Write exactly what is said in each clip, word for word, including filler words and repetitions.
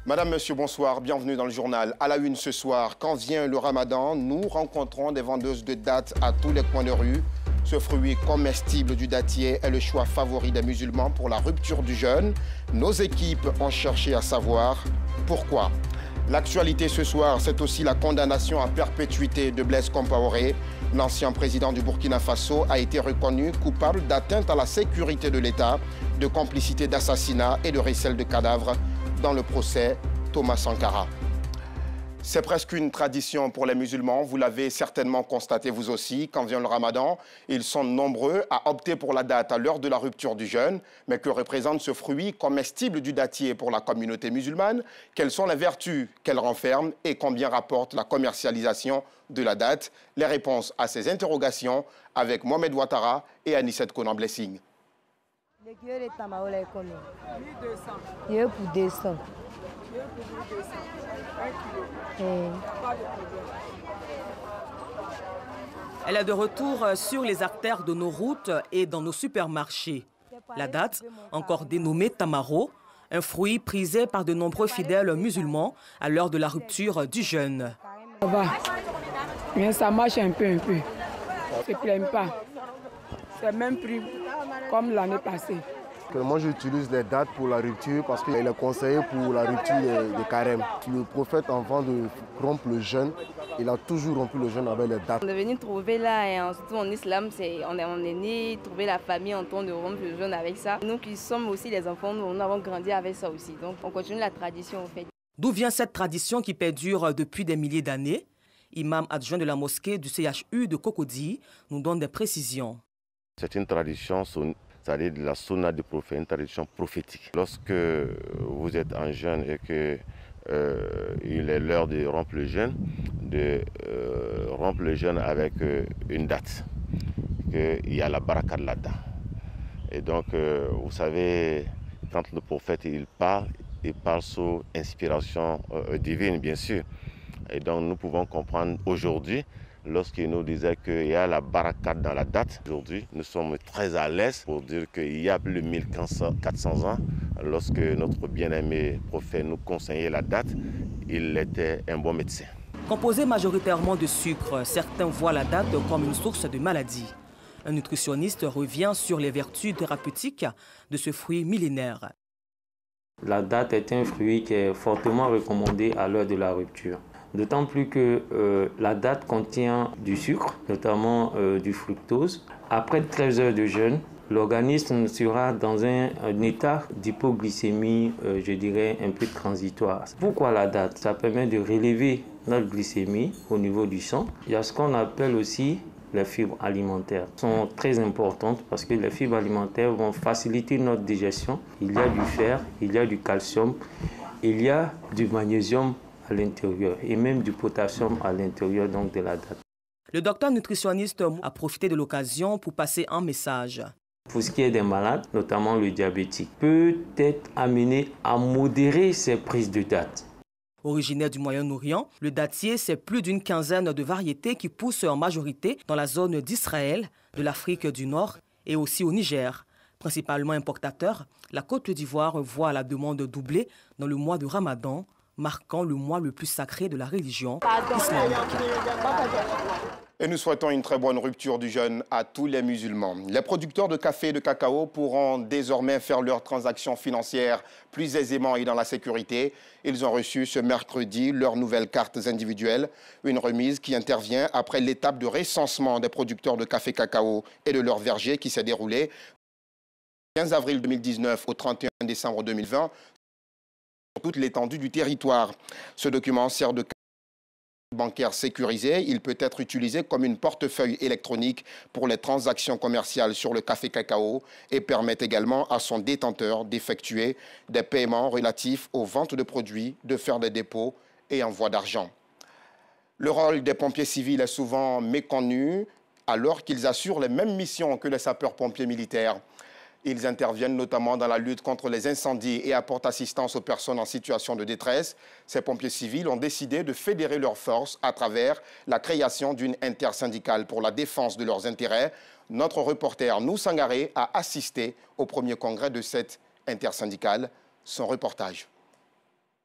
Madame, Monsieur, bonsoir, bienvenue dans le journal. À la une ce soir, quand vient le ramadan, nous rencontrons des vendeuses de dattes à tous les coins de rue. Ce fruit comestible du dattier est le choix favori des musulmans pour la rupture du jeûne. Nos équipes ont cherché à savoir pourquoi. L'actualité ce soir, c'est aussi la condamnation à perpétuité de Blaise Compaoré. L'ancien président du Burkina Faso a été reconnu coupable d'atteinte à la sécurité de l'État, de complicité d'assassinat et de recel de cadavres dans le procès Thomas Sankara. C'est presque une tradition pour les musulmans, vous l'avez certainement constaté vous aussi. Quand vient le ramadan, ils sont nombreux à opter pour la date à l'heure de la rupture du jeûne. Mais que représente ce fruit comestible du dattier pour la communauté musulmane? Quelles sont les vertus qu'elle renferme et combien rapporte la commercialisation de la date? Les réponses à ces interrogations avec Mohamed Ouattara et Anissette Konan-Blessing. Elle est de retour sur les artères de nos routes et dans nos supermarchés. La date, encore dénommée tamaro, un fruit prisé par de nombreux fidèles musulmans à l'heure de la rupture du jeûne. Ça va, mais ça marche un peu, un peu. Ça ne se plaint pas. C'est le même prix comme l'année passée. Moi, j'utilise les dates pour la rupture parce qu'il est conseillé pour la rupture des, des carèmes. Le prophète, avant de rompre le jeûne, il a toujours rompu le jeûne avec les dates. On est venu trouver là, et surtout en islam, c'est, on, est, on est né trouver la famille en temps de rompre le jeûne avec ça. Nous qui sommes aussi les enfants, nous avons grandi avec ça aussi. Donc on continue la tradition en fait. D'où vient cette tradition qui perdure depuis des milliers d'années? Imam adjoint de la mosquée du C H U de Cocody nous donne des précisions. C'est une tradition, c'est-à-dire de la sunna du prophète, une tradition prophétique. Lorsque vous êtes en jeûne et que euh, il est l'heure de rompre le jeûne, de euh, rompre le jeûne avec euh, une date, qu'il y a la baraka là-dedans. Et donc, euh, vous savez, quand le prophète il parle, il parle sous inspiration euh, divine, bien sûr. Et donc, nous pouvons comprendre aujourd'hui, lorsqu'il nous disait qu'il y a la baraka dans la date, aujourd'hui, nous sommes très à l'aise pour dire qu'il y a plus de mille quatre cents ans, lorsque notre bien-aimé prophète nous conseillait la date, il était un bon médecin. Composé majoritairement de sucre, certains voient la date comme une source de maladie. Un nutritionniste revient sur les vertus thérapeutiques de ce fruit millénaire. La date est un fruit qui est fortement recommandé à l'heure de la rupture. D'autant plus que euh, la date contient du sucre, notamment euh, du fructose. Après treize heures de jeûne, l'organisme sera dans un, un état d'hypoglycémie, euh, je dirais, un peu transitoire. Pourquoi la date? Ça permet de relever notre glycémie au niveau du sang. Il y a ce qu'on appelle aussi les fibres alimentaires. Elles sont très importantes parce que les fibres alimentaires vont faciliter notre digestion. Il y a du fer, il y a du calcium, il y a du magnésium à l'intérieur et même du potassium à l'intérieur donc de la date. Le docteur nutritionniste a profité de l'occasion pour passer un message. Pour ce qui est des malades, notamment le diabétique, peut être amené à modérer ses prises de date. Originaire du Moyen-Orient, le dattier, c'est plus d'une quinzaine de variétés qui poussent en majorité dans la zone d'Israël, de l'Afrique du Nord et aussi au Niger. Principalement importateur, la Côte d'Ivoire voit la demande doubler dans le mois de Ramadan, marquant le mois le plus sacré de la religion islamique. Et nous souhaitons une très bonne rupture du jeûne à tous les musulmans. Les producteurs de café et de cacao pourront désormais faire leurs transactions financières plus aisément et dans la sécurité. Ils ont reçu ce mercredi leurs nouvelles cartes individuelles, une remise qui intervient après l'étape de recensement des producteurs de café cacao et de leurs vergers qui s'est déroulée du quinze avril deux mille dix-neuf au trente et un décembre deux mille vingt sur toute l'étendue du territoire. Ce document sert de bancaire sécurisé, il peut être utilisé comme une portefeuille électronique pour les transactions commerciales sur le café cacao et permet également à son détenteur d'effectuer des paiements relatifs aux ventes de produits, de faire des dépôts et envois d'argent. Le rôle des pompiers civils est souvent méconnu alors qu'ils assurent les mêmes missions que les sapeurs-pompiers militaires. Ils interviennent notamment dans la lutte contre les incendies et apportent assistance aux personnes en situation de détresse. Ces pompiers civils ont décidé de fédérer leurs forces à travers la création d'une intersyndicale pour la défense de leurs intérêts. Notre reporter Nou Sangaré a assisté au premier congrès de cette intersyndicale. Son reportage.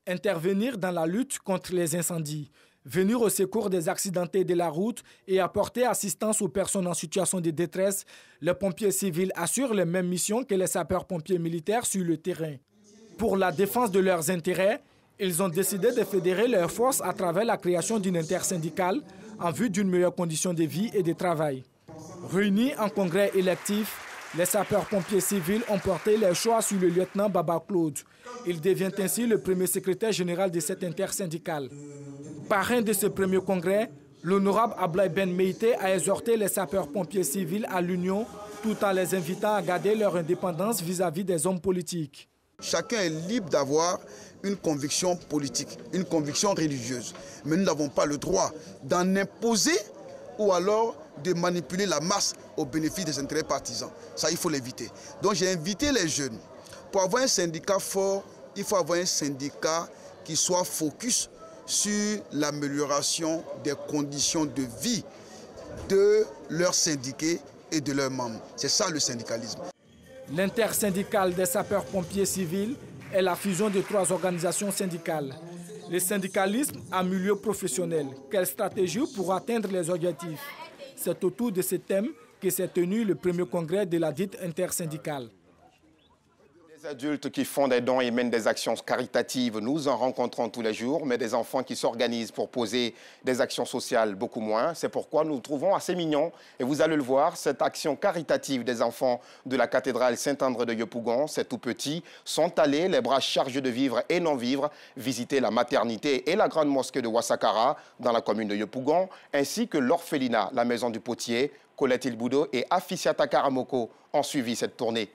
Intervenir dans la lutte contre les incendies, venir au secours des accidentés de la route et apporter assistance aux personnes en situation de détresse, les pompiers civils assurent les mêmes missions que les sapeurs-pompiers militaires sur le terrain. Pour la défense de leurs intérêts, ils ont décidé de fédérer leurs forces à travers la création d'une intersyndicale en vue d'une meilleure condition de vie et de travail. Réunis en congrès électif, les sapeurs-pompiers civils ont porté leur choix sur le lieutenant Baba Claude. Il devient ainsi le premier secrétaire général de cette intersyndicale. Parrain de ce premier congrès, l'honorable Ablaye Ben Meïté a exhorté les sapeurs-pompiers civils à l'union tout en les invitant à garder leur indépendance vis-à-vis des hommes politiques. Chacun est libre d'avoir une conviction politique, une conviction religieuse. Mais nous n'avons pas le droit d'en imposer ou alors de manipuler la masse au bénéfice des intérêts partisans. Ça, il faut l'éviter. Donc j'ai invité les jeunes. Pour avoir un syndicat fort, il faut avoir un syndicat qui soit focus sur l'amélioration des conditions de vie de leurs syndiqués et de leurs membres. C'est ça le syndicalisme. L'intersyndicale des sapeurs-pompiers civils est la fusion de trois organisations syndicales. Le syndicalisme en milieu professionnel. Quelle stratégie pour atteindre les objectifs? C'est autour de ce thème que s'est tenu le premier congrès de la dite intersyndicale. Des adultes qui font des dons et mènent des actions caritatives, nous en rencontrons tous les jours, mais des enfants qui s'organisent pour poser des actions sociales, beaucoup moins. C'est pourquoi nous trouvons assez mignon, et vous allez le voir, cette action caritative des enfants de la cathédrale Saint-André de Yopougon, ces tout petits, sont allés, les bras chargés de vivres et non-vivres, visiter la maternité et la grande mosquée de Ouassakara, dans la commune de Yopougon, ainsi que l'orphelinat, la maison du potier. Colette Ilboudo et Afisiata Karamoko ont suivi cette tournée.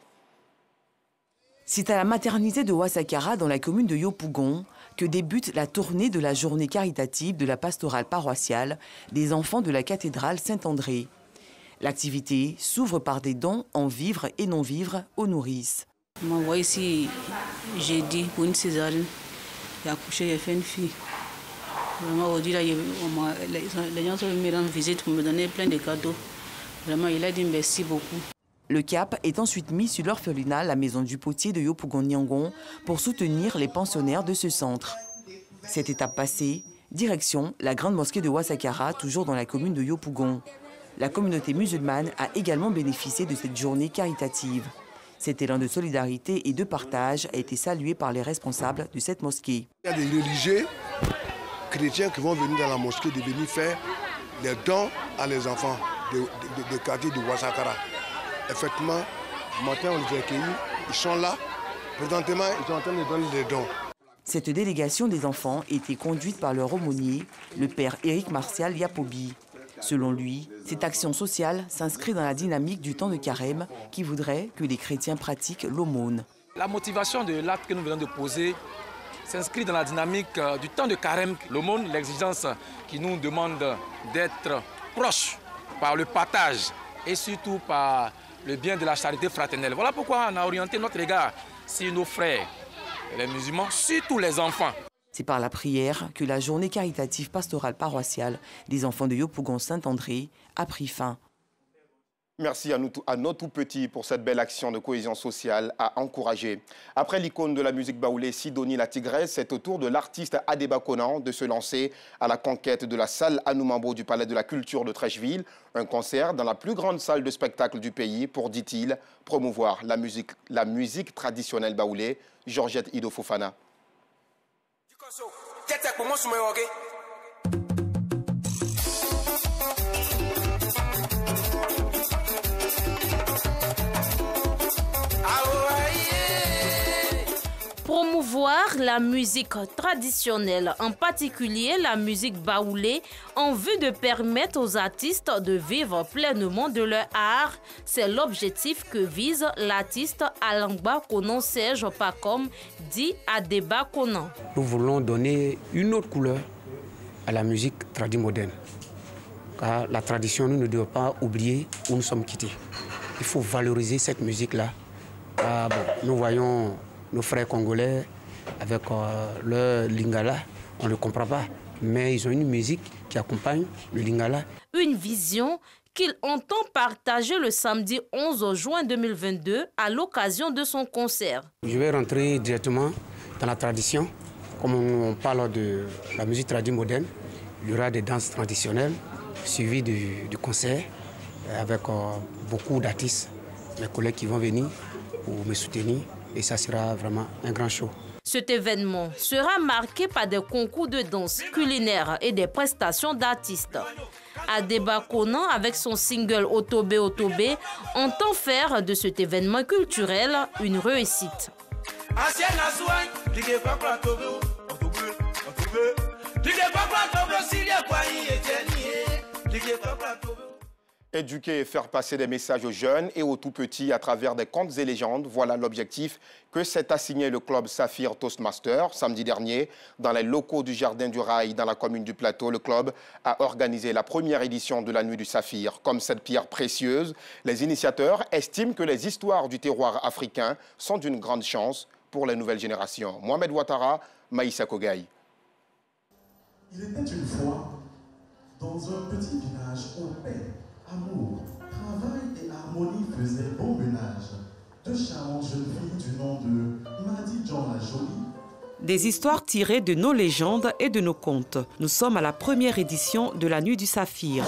C'est à la maternité de Ouassakara, dans la commune de Yopougon, que débute la tournée de la journée caritative de la pastorale paroissiale des enfants de la cathédrale Saint-André. L'activité s'ouvre par des dons en vivres et non-vivres aux nourrices. Moi, moi ici, j'ai dit pour une césarienne, j'ai accouché, j'ai fait une fille. Vraiment, aujourd'hui, là, les gens sont venus me rendre visite pour me donner plein de cadeaux. Vraiment, il a dit merci beaucoup. Le cap est ensuite mis sur l'orphelinat, la maison du potier de Yopougon-Niangon, pour soutenir les pensionnaires de ce centre. Cette étape passée, direction la grande mosquée de Ouassakara, toujours dans la commune de Yopougon. La communauté musulmane a également bénéficié de cette journée caritative. Cet élan de solidarité et de partage a été salué par les responsables de cette mosquée. Il y a des religieux chrétiens qui vont venir dans la mosquée de venir faire les dons à les enfants de, de, de, de quartier de Ouassakara. Effectivement, ce matin, on les a accueillis, ils sont là. Présentement, ils sont en train de donner des dons. Cette délégation des enfants était conduite par leur aumônier, le père Éric Martial Yapobi. Selon lui, cette action sociale s'inscrit dans la dynamique du temps de carême qui voudrait que les chrétiens pratiquent l'aumône. La motivation de l'acte que nous venons de poser s'inscrit dans la dynamique du temps de carême. L'aumône, l'exigence qui nous demande d'être proches par le partage et surtout par le bien de la charité fraternelle. Voilà pourquoi on a orienté notre regard sur nos frères, les musulmans, surtout les enfants. C'est par la prière que la journée caritative pastorale paroissiale des enfants de Yopougon-Saint-André a pris fin. Merci à, nous, à nos tout-petits pour cette belle action de cohésion sociale à encourager. Après l'icône de la musique baoulée Sidonie la Tigresse, c'est au tour de l'artiste Adeba Konan de se lancer à la conquête de la salle Anoumambo du Palais de la Culture de Trècheville. Un concert dans la plus grande salle de spectacle du pays pour, dit-il, promouvoir la musique, la musique traditionnelle baoulée. Georgette Ido Fofana. Promouvoir la musique traditionnelle, en particulier la musique baoulée, en vue de permettre aux artistes de vivre pleinement de leur art, c'est l'objectif que vise l'artiste Alangba Konan Serge Pacom, dit Adeba Konan. Nous voulons donner une autre couleur à la musique tradimoderne. Car la tradition, nous ne devons pas oublier où nous sommes quittés. Il faut valoriser cette musique-là. Ah, bon, nous voyons nos frères congolais avec euh, leur lingala, on ne le comprend pas, mais ils ont une musique qui accompagne le lingala. Une vision qu'il entend partager le samedi onze juin deux mille vingt-deux à l'occasion de son concert. Je vais rentrer directement dans la tradition, Comme on parle de la musique traditionnelle moderne, il y aura des danses traditionnelles suivies du, du concert avec euh, beaucoup d'artistes, mes collègues qui vont venir pour me soutenir et ça sera vraiment un grand show. Cet événement sera marqué par des concours de danse culinaire et des prestations d'artistes. Adeba Konan, avec son single Otobe Otobe, entend faire de cet événement culturel une réussite. Éduquer et faire passer des messages aux jeunes et aux tout-petits à travers des contes et légendes, voilà l'objectif que s'est assigné le club Saphir Toastmaster. Samedi dernier, dans les locaux du Jardin du Rail, dans la commune du Plateau, le club a organisé la première édition de la Nuit du Saphir. Comme cette pierre précieuse, les initiateurs estiment que les histoires du terroir africain sont d'une grande chance pour les nouvelles générations. Mohamed Ouattara, Maïssa Kogaï. Il était une fois dans un petit village où paix, amour, travail et harmonie faisaient bon ménage. Deux charmantes jeunes filles du nom de Madi John la Jolie. Des histoires tirées de nos légendes et de nos contes. Nous sommes à la première édition de la Nuit du Saphir.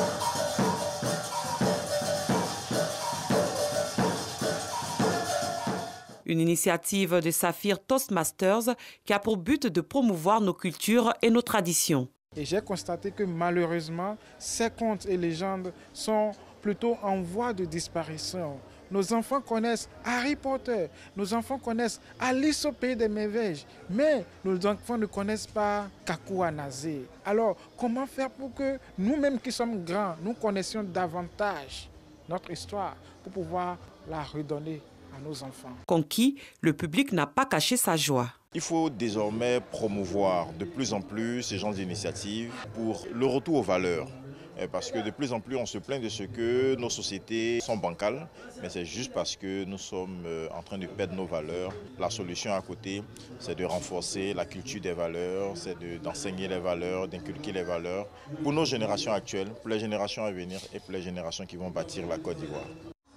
Une initiative de Saphir Toastmasters qui a pour but de promouvoir nos cultures et nos traditions. Et j'ai constaté que malheureusement, ces contes et légendes sont plutôt en voie de disparition. Nos enfants connaissent Harry Potter, nos enfants connaissent Alice au pays des merveilles, mais nos enfants ne connaissent pas Kakoua Nazé. Alors, comment faire pour que nous-mêmes qui sommes grands, nous connaissions davantage notre histoire pour pouvoir la redonner à nos enfants? Conquis, le public n'a pas caché sa joie. Il faut désormais promouvoir de plus en plus ces genres d'initiatives pour le retour aux valeurs. Parce que de plus en plus, on se plaint de ce que nos sociétés sont bancales, mais c'est juste parce que nous sommes en train de perdre nos valeurs. La solution à côté, c'est de renforcer la culture des valeurs, c'est d'enseigner les valeurs, d'inculquer les valeurs pour nos générations actuelles, pour les générations à venir et pour les générations qui vont bâtir la Côte d'Ivoire.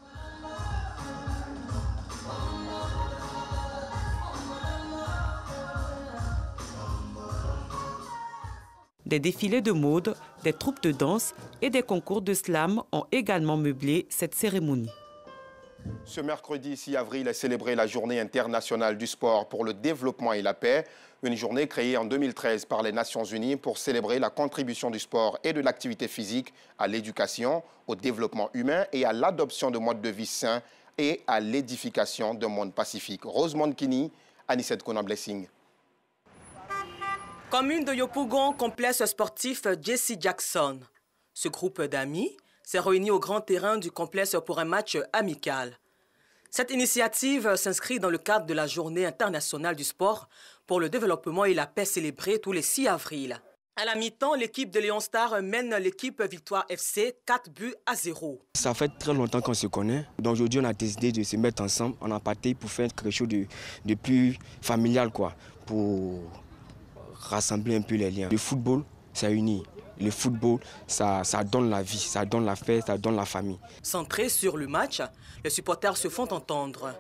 Des défilés de mode, des troupes de danse et des concours de slam ont également meublé cette cérémonie. Ce mercredi six avril est célébrée la Journée internationale du sport pour le développement et la paix. Une journée créée en deux mille treize par les Nations Unies pour célébrer la contribution du sport et de l'activité physique à l'éducation, au développement humain et à l'adoption de modes de vie sains et à l'édification d'un monde pacifique. Rosemond Kini, Anicette Konan-Blessing. Commune de Yopougon, complexe sportif Jesse Jackson. Ce groupe d'amis s'est réuni au grand terrain du complexe pour un match amical. Cette initiative s'inscrit dans le cadre de la Journée internationale du sport pour le développement et la paix célébrée tous les six avril. À la mi-temps, l'équipe de Léon Star mène l'équipe Victoire F C quatre buts à zéro. Ça fait très longtemps qu'on se connaît. Donc aujourd'hui, on a décidé de se mettre ensemble. On a parti pour faire quelque chose de, de plus familial, quoi, pour rassembler un peu les liens. Le football, ça unit. Le football, ça, ça donne la vie, ça donne la fête, ça donne la famille. Centrés sur le match, les supporters se font entendre.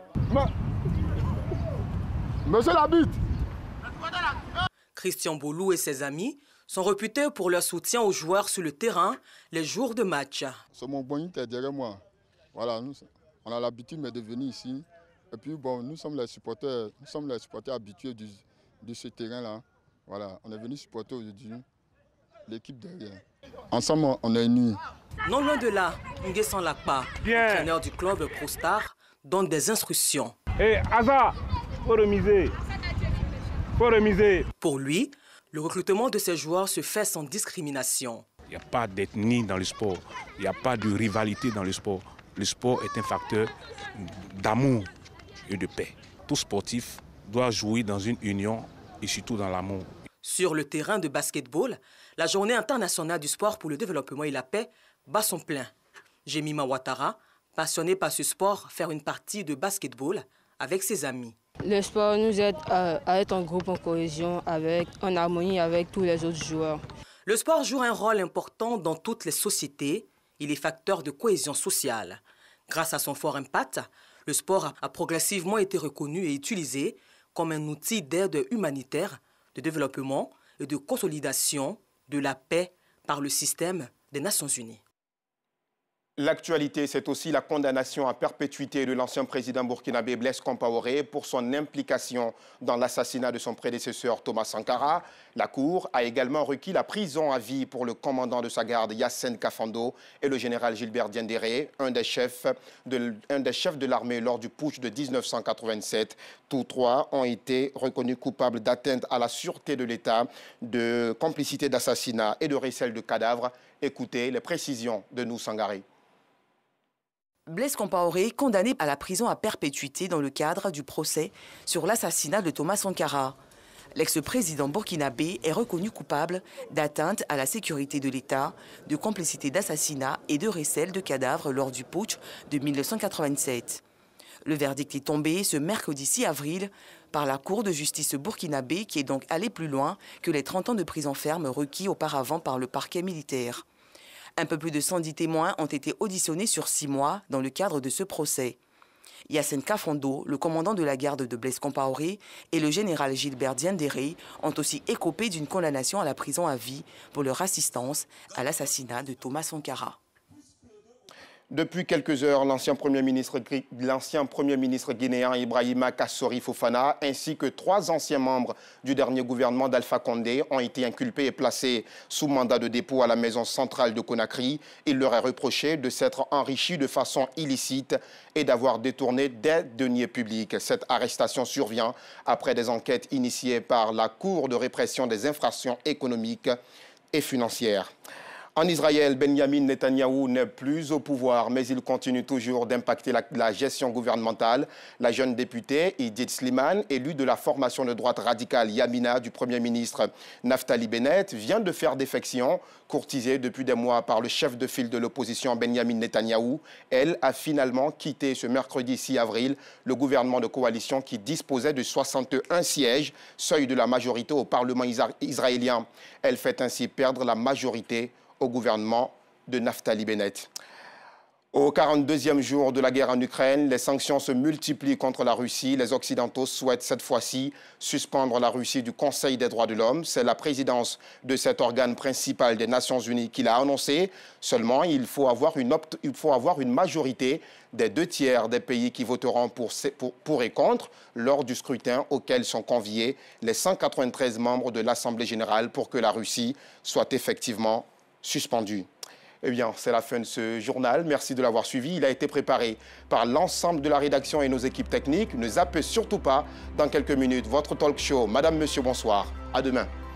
Monsieur l'arbitre! Christian Boulou et ses amis sont réputés pour leur soutien aux joueurs sur le terrain les jours de match. C'est mon bonnet derrière moi. Voilà, nous, on a l'habitude de venir ici. Et puis bon, nous sommes les supporters, nous sommes les supporters habitués du, de ce terrain-là. Voilà, on est venu supporter aujourd'hui l'équipe derrière. Ensemble, on est unis. Non loin de là, Nguessan Lakpa, entraîneur du club ProStar, donne des instructions. Hé, hey, Aza, faut remiser. Faut remiser. Pour lui, le recrutement de ses joueurs se fait sans discrimination. Il n'y a pas d'ethnie dans le sport, il n'y a pas de rivalité dans le sport. Le sport est un facteur d'amour et de paix. Tout sportif doit jouer dans une union et surtout dans l'amour. Sur le terrain de basketball, la Journée internationale du sport pour le développement et la paix bat son plein. Jemima Ouattara, passionné par ce sport, faire une partie de basketball avec ses amis. Le sport nous aide à, à être en groupe, en cohésion, avec, en harmonie avec tous les autres joueurs. Le sport joue un rôle important dans toutes les sociétés. Il est facteur de cohésion sociale. Grâce à son fort impact, le sport a progressivement été reconnu et utilisé comme un outil d'aide humanitaire, de de développement et de consolidation de la paix par le système des Nations Unies. L'actualité, c'est aussi la condamnation à perpétuité de l'ancien président burkinabé Blaise Compaoré pour son implication dans l'assassinat de son prédécesseur Thomas Sankara. La Cour a également requis la prison à vie pour le commandant de sa garde Yassine Kafando et le général Gilbert Diendéré, un des chefs de, un des chefs de l'armée lors du putsch de mille neuf cent quatre-vingt-sept. Tous trois ont été reconnus coupables d'atteinte à la sûreté de l'État, de complicité d'assassinat et de recel de cadavres. Écoutez les précisions de Nou Sangaré. Blaise Compaoré, condamné à la prison à perpétuité dans le cadre du procès sur l'assassinat de Thomas Sankara. L'ex-président burkinabé est reconnu coupable d'atteinte à la sécurité de l'État, de complicité d'assassinat et de recel de cadavres lors du putsch de mille neuf cent quatre-vingt-sept. Le verdict est tombé ce mercredi six avril par la Cour de justice burkinabé qui est donc allé plus loin que les trente ans de prison ferme requis auparavant par le parquet militaire. Un peu plus de cent dix témoins ont été auditionnés sur six mois dans le cadre de ce procès. Yassine Kafando, le commandant de la garde de Blaise Compaoré, et le général Gilbert Diendéré ont aussi écopé d'une condamnation à la prison à vie pour leur assistance à l'assassinat de Thomas Sankara. Depuis quelques heures, l'ancien Premier ministre, l'ancien Premier ministre guinéen Ibrahima Kassori Fofana ainsi que trois anciens membres du dernier gouvernement d'Alpha Condé ont été inculpés et placés sous mandat de dépôt à la maison centrale de Conakry. Il leur est reproché de s'être enrichis de façon illicite et d'avoir détourné des deniers publics. Cette arrestation survient après des enquêtes initiées par la Cour de répression des infractions économiques et financières. En Israël, Benjamin Netanyahou n'est plus au pouvoir, mais il continue toujours d'impacter la, la gestion gouvernementale. La jeune députée Idit Slimane, élue de la formation de droite radicale Yamina du Premier ministre Naftali Bennett, vient de faire défection. Courtisée depuis des mois par le chef de file de l'opposition Benjamin Netanyahou, elle a finalement quitté ce mercredi six avril le gouvernement de coalition qui disposait de soixante et un sièges, seuil de la majorité au Parlement israélien. Elle fait ainsi perdre la majorité au gouvernement de Naftali Bennett. Au quarante-deuxième jour de la guerre en Ukraine, les sanctions se multiplient contre la Russie. Les Occidentaux souhaitent cette fois-ci suspendre la Russie du Conseil des droits de l'homme. C'est la présidence de cet organe principal des Nations Unies qui l'a annoncé. Seulement, il faut avoir une, il faut avoir une majorité des deux tiers des pays qui voteront pour, pour, pour et contre lors du scrutin auquel sont conviés les cent quatre-vingt-treize membres de l'Assemblée générale pour que la Russie soit effectivement suspendu. Eh bien, c'est la fin de ce journal. Merci de l'avoir suivi. Il a été préparé par l'ensemble de la rédaction et nos équipes techniques. Ne zappez surtout pas, dans quelques minutes, votre talk show. Madame, Monsieur, bonsoir. À demain.